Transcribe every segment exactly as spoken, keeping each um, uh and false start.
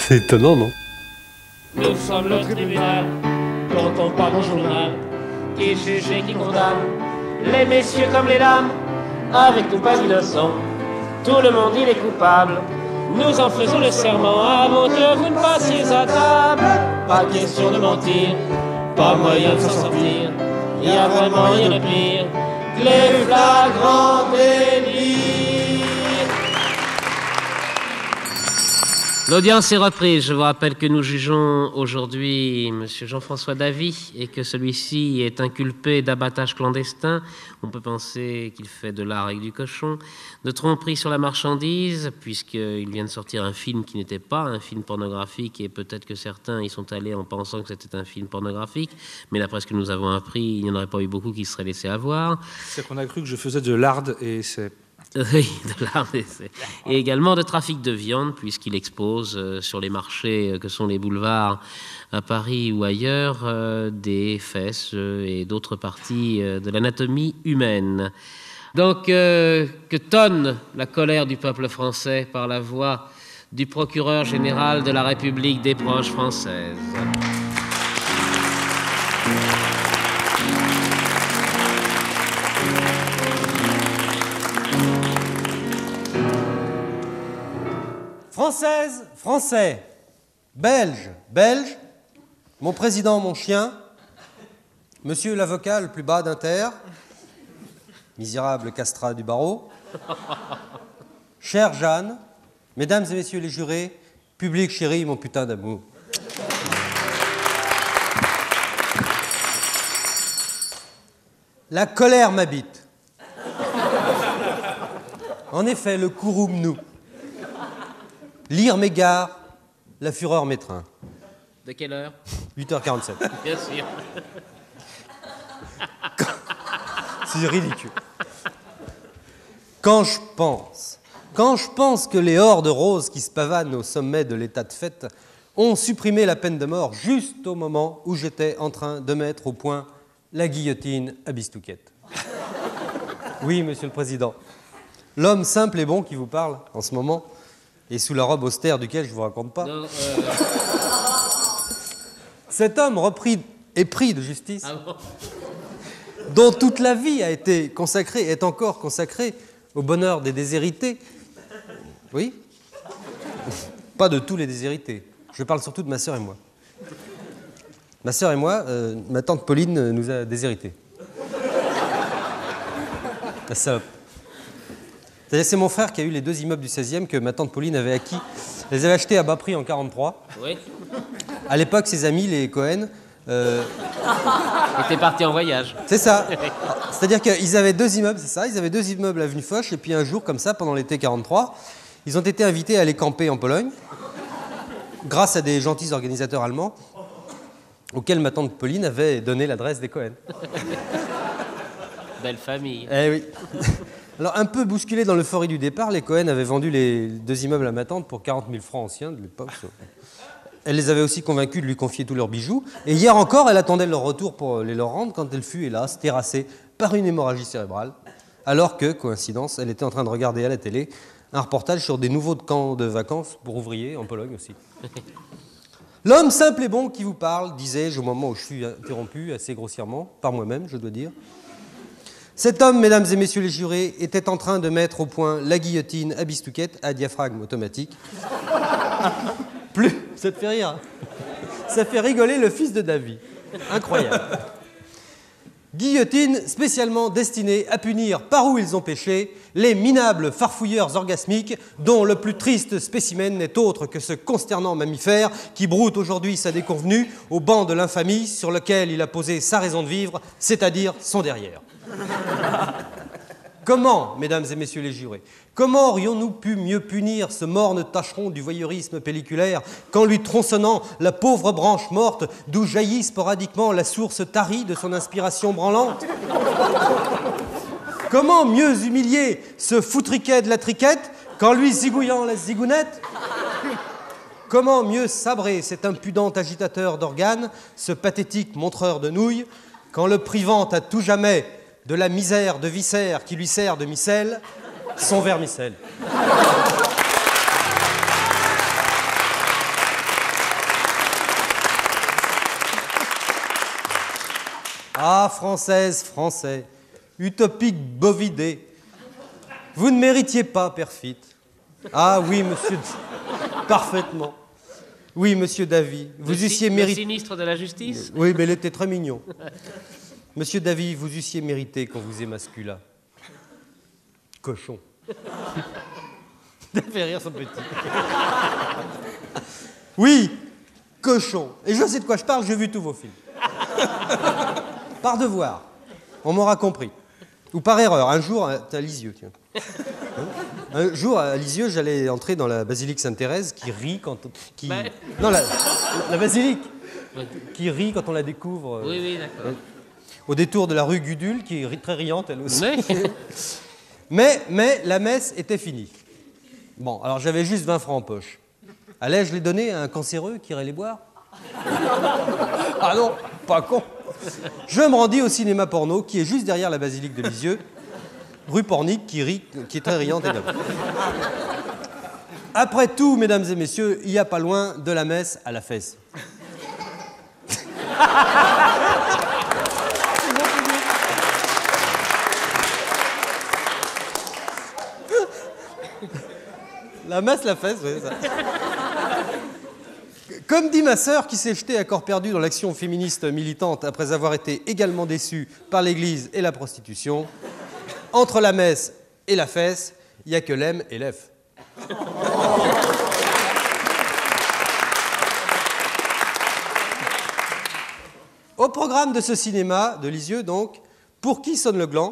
C'est étonnant, non? Nous sommes le tribunal, dont on parle dans le journal, qui juge et qui condamne, les messieurs comme les dames, avec nous pas innocents. Tout le monde il est coupable, nous en faisons le serment, avant que vous ne passiez à table. Pas question de mentir, pas moyen de s'en sortir, y a vraiment rien de pire que les flagrants délits. L'audience est reprise. Je vous rappelle que nous jugeons aujourd'hui M. Jean-François Davy et que celui-ci est inculpé d'abattage clandestin. On peut penser qu'il fait de l'art avec du cochon, de tromperie sur la marchandise, puisqu'il vient de sortir un film qui n'était pas un film pornographique et peut-être que certains y sont allés en pensant que c'était un film pornographique, mais d'après ce que nous avons appris, il n'y en aurait pas eu beaucoup qui se seraient laissés avoir. C'est qu'on a cru que je faisais de l'art et c'est... Oui, de l'art d'essai. Et également de trafic de viande, puisqu'il expose euh, sur les marchés euh, que sont les boulevards à Paris ou ailleurs euh, des fesses euh, et d'autres parties euh, de l'anatomie humaine. Donc, euh, que tonne la colère du peuple français par la voix du procureur général de la République des proches françaises. Française, Français, Belge, Belge, mon président, mon chien, monsieur l'avocat le plus bas d'Inter, misérable castrat du barreau, chère Jeanne, mesdames et messieurs les jurés, public chéri, mon putain d'amour. La colère m'habite. En effet, le couroum nous. Lire m'égare, la fureur m'étreint. De quelle heure? huit heures quarante-sept. Bien sûr. C'est ridicule. Quand je pense, quand je pense que les hordes roses qui se pavanent au sommet de l'état de fête ont supprimé la peine de mort juste au moment où j'étais en train de mettre au point la guillotine à Bistouquette. Oui, monsieur le président, l'homme simple et bon qui vous parle en ce moment et sous la robe austère duquel je ne vous raconte pas. Non, euh... Cet homme repris et pris de justice, ah bon, dont toute la vie a été consacrée, est encore consacrée au bonheur des déshérités. Oui? Pas de tous les déshérités. Je parle surtout de ma sœur et moi. Ma sœur et moi, euh, ma tante Pauline nous a déshérités. La salope. C'est-à-dire, c'est mon frère qui a eu les deux immeubles du seizième que ma tante Pauline avait acquis. Elle les avait achetés à bas prix en quarante-trois. oui. À l'époque, ses amis, les Cohen... Euh... étaient partis en voyage. C'est ça. C'est-à-dire qu'ils avaient deux immeubles, c'est ça. Ils avaient deux immeubles à avenue Foch. Et puis un jour, comme ça, pendant l'été quarante-trois, ils ont été invités à aller camper en Pologne, grâce à des gentils organisateurs allemands, auxquels ma tante Pauline avait donné l'adresse des Cohen. Belle famille. Eh oui. Alors, un peu bousculés dans l'euphorie du départ, les Cohen avaient vendu les deux immeubles à ma tante pour quarante mille francs anciens de l'époque. Elle les avait aussi convaincus de lui confier tous leurs bijoux. Et hier encore, elle attendait leur retour pour les leur rendre quand elle fut, hélas, terrassée par une hémorragie cérébrale. Alors que, coïncidence, elle était en train de regarder à la télé un reportage sur des nouveaux camps de vacances pour ouvriers, en Pologne aussi. L'homme simple et bon qui vous parle, disais-je au moment où je fus interrompu, assez grossièrement, par moi-même, je dois dire. Cet homme, mesdames et messieurs les jurés, était en train de mettre au point la guillotine à Bistouquette à diaphragme automatique. Plus, ça te fait rire. Ça fait rigoler le fils de Davy. Incroyable. Guillotine spécialement destinée à punir par où ils ont péché les minables farfouilleurs orgasmiques dont le plus triste spécimen n'est autre que ce consternant mammifère qui broute aujourd'hui sa déconvenue au banc de l'infamie sur lequel il a posé sa raison de vivre, c'est-à-dire son derrière. Comment, mesdames et messieurs les jurés, comment aurions-nous pu mieux punir ce morne tâcheron du voyeurisme pelliculaire qu'en lui tronçonnant la pauvre branche morte d'où jaillit sporadiquement la source tarie de son inspiration branlante? Comment mieux humilier ce foutriquet de la triquette qu'en lui zigouillant la zigounette? Comment mieux sabrer cet impudent agitateur d'organes, ce pathétique montreur de nouilles, qu'en le privant à tout jamais de la misère de viscère qui lui sert de micelle, son vermicelle. Ah, Française, Français, utopique bovidé, vous ne méritiez pas, perfide. Ah oui, monsieur, parfaitement. Oui, monsieur Davy, vous le eussiez si, mérité... Le sinistre de la justice. Oui, mais il était très mignon. Monsieur Davy, vous eussiez mérité qu'on vous émasculât. Cochon. Ça fait rire son petit. Oui, cochon. Et je sais de quoi je parle, j'ai vu tous vos films. Par devoir. On m'aura compris. Ou par erreur. Un jour, à Lisieux, tiens. Un jour, à Lisieux, j'allais entrer dans la basilique Sainte-Thérèse qui rit quand on... Qui... Bah... Non, la, la basilique oui. Qui rit quand on la découvre. Oui, oui, d'accord. Au détour de la rue Gudule, qui est très riante, elle aussi. Oui. mais, mais la messe était finie. Bon, alors j'avais juste vingt francs en poche. Allais-je les donner à un cancéreux qui irait les boire? Ah non, pas con. Je me rendis au cinéma porno, qui est juste derrière la basilique de Lisieux, rue Pornic, qui rit, qui est très riante également. Après tout, mesdames et messieurs, il n'y a pas loin de la messe à la fesse. La messe, la fesse, oui, ça. Comme dit ma sœur qui s'est jetée à corps perdu dans l'action féministe militante après avoir été également déçue par l'Église et la prostitution, entre la messe et la fesse, il n'y a que l'M et l'F. Au programme de ce cinéma de Lisieux, donc, Pour qui sonne le gland,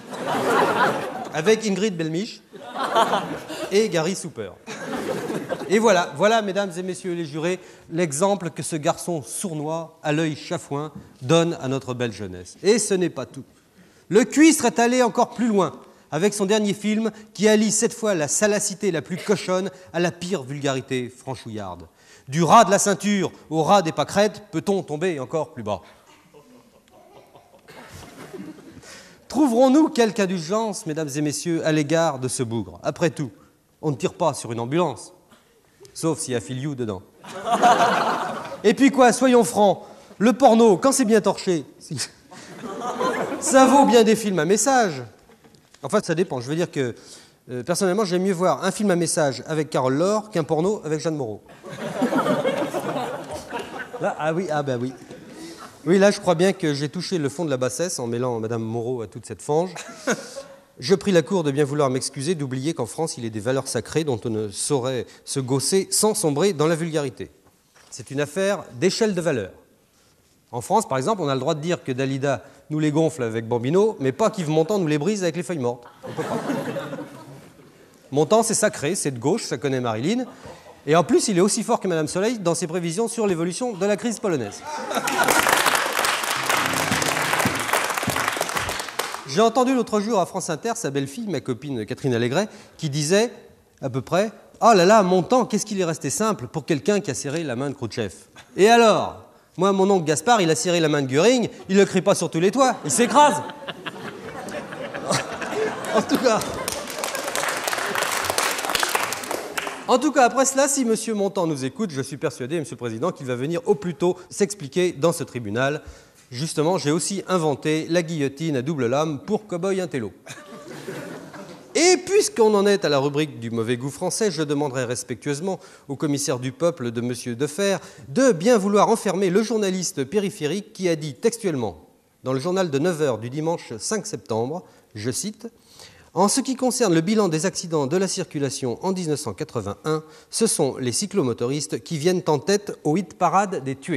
avec Ingrid Belmiche et Gary Souper. Et voilà, voilà, mesdames et messieurs les jurés, l'exemple que ce garçon sournois, à l'œil chafouin, donne à notre belle jeunesse. Et ce n'est pas tout. Le cuistre est allé encore plus loin, avec son dernier film, qui allie cette fois la salacité la plus cochonne à la pire vulgarité franchouillarde. Du ras de la ceinture au ras des pâquerettes, peut-on tomber encore plus bas? Trouverons-nous quelque indulgence, mesdames et messieurs, à l'égard de ce bougre? Après tout, on ne tire pas sur une ambulance, sauf s'il y a Filiou dedans. Et puis quoi, soyons francs, le porno, quand c'est bien torché, ça vaut bien des films à message. Enfin, ça dépend. Je veux dire que, euh, personnellement, j'aime mieux voir un film à message avec Carole Laure qu'un porno avec Jeanne Moreau. Là, ah oui, ah ben oui. Oui, là, je crois bien que j'ai touché le fond de la bassesse en mêlant Madame Moreau à toute cette fange. Je prie la cour de bien vouloir m'excuser d'oublier qu'en France, il est des valeurs sacrées dont on ne saurait se gausser sans sombrer dans la vulgarité. C'est une affaire d'échelle de valeur. En France, par exemple, on a le droit de dire que Dalida nous les gonfle avec Bambino, mais pas qu'Yves Montand nous les brise avec les feuilles mortes. On peut pas. Montand, c'est sacré, c'est de gauche, ça connaît Marilyn. Et en plus, il est aussi fort que Madame Soleil dans ses prévisions sur l'évolution de la crise polonaise. J'ai entendu l'autre jour à France Inter sa belle-fille, ma copine Catherine Allégret, qui disait à peu près « Oh là là, Montand, qu'est-ce qu'il est resté simple pour quelqu'un qui a serré la main de Khrouchtchev. » Et alors? Moi, mon oncle Gaspard, il a serré la main de Göring, il ne crie pas sur tous les toits, il s'écrase. En tout cas... En tout cas, après cela, si M. Montand nous écoute, je suis persuadé, M. le Président, qu'il va venir au plus tôt s'expliquer dans ce tribunal. Justement, j'ai aussi inventé la guillotine à double lame pour cow-boy intello. Et puisqu'on en est à la rubrique du mauvais goût français, je demanderai respectueusement au commissaire du peuple de M. Defer de bien vouloir enfermer le journaliste périphérique qui a dit textuellement, dans le journal de neuf heures du dimanche cinq septembre, je cite, « En ce qui concerne le bilan des accidents de la circulation en mille neuf cent quatre-vingt-un, ce sont les cyclomotoristes qui viennent en tête au hit-parade des tués. »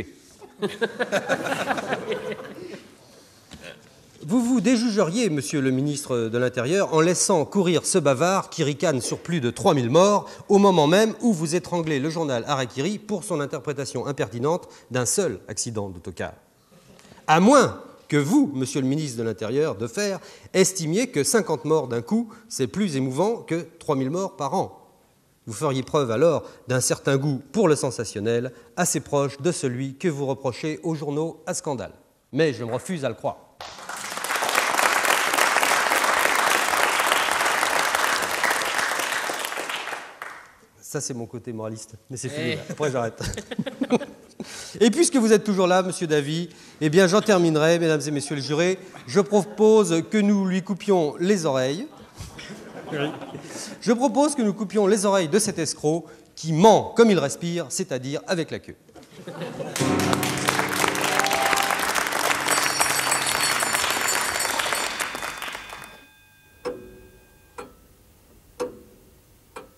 Vous vous déjugeriez, monsieur le ministre de l'Intérieur, en laissant courir ce bavard qui ricane sur plus de trois mille morts, au moment même où vous étranglez le journal Harakiri pour son interprétation impertinente d'un seul accident d'autocar. À moins que vous, monsieur le ministre de l'Intérieur, Defer, estimiez que cinquante morts d'un coup, c'est plus émouvant que trois mille morts par an. Vous feriez preuve alors d'un certain goût pour le sensationnel, assez proche de celui que vous reprochez aux journaux à scandale. Mais je me refuse à le croire. Ça, c'est mon côté moraliste. Mais c'est fini. Après, j'arrête. Et puisque vous êtes toujours là, monsieur Davy, eh bien j'en terminerai, mesdames et messieurs les jurés. Je propose que nous lui coupions les oreilles. Je propose que nous coupions les oreilles de cet escroc qui ment comme il respire, c'est-à-dire avec la queue. C'est étonnant, non ?